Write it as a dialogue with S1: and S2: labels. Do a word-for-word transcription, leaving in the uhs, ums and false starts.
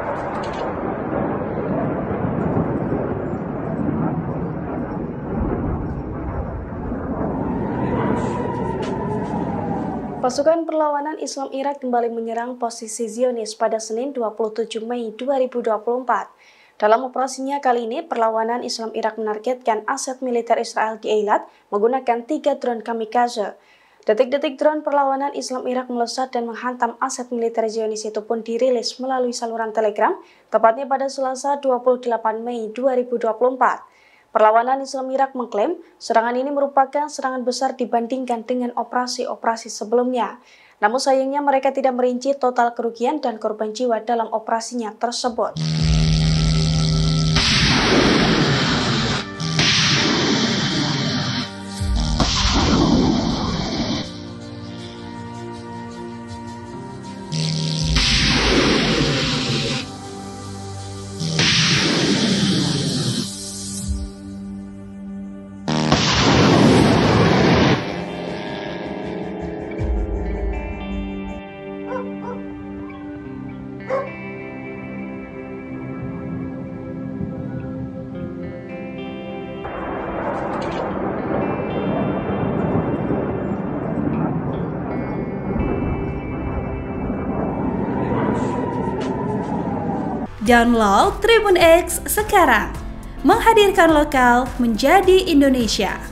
S1: Pasukan perlawanan Islam Irak kembali menyerang posisi Zionis pada Senin dua puluh tujuh Mei dua ribu dua puluh empat. Dalam operasinya kali ini, perlawanan Islam Irak menargetkan aset militer Israel di Eilat menggunakan tiga drone kamikaze. Detik-detik drone perlawanan Islam Irak melesat dan menghantam aset militer Zionis itu pun dirilis melalui saluran Telegram, tepatnya pada Selasa dua puluh delapan Mei dua ribu dua puluh empat. Perlawanan Islam Irak mengklaim serangan ini merupakan serangan besar dibandingkan dengan operasi-operasi sebelumnya. Namun sayangnya mereka tidak merinci total kerugian dan korban jiwa dalam operasinya tersebut.
S2: Download Tribun X sekarang, menghadirkan lokal menjadi Indonesia.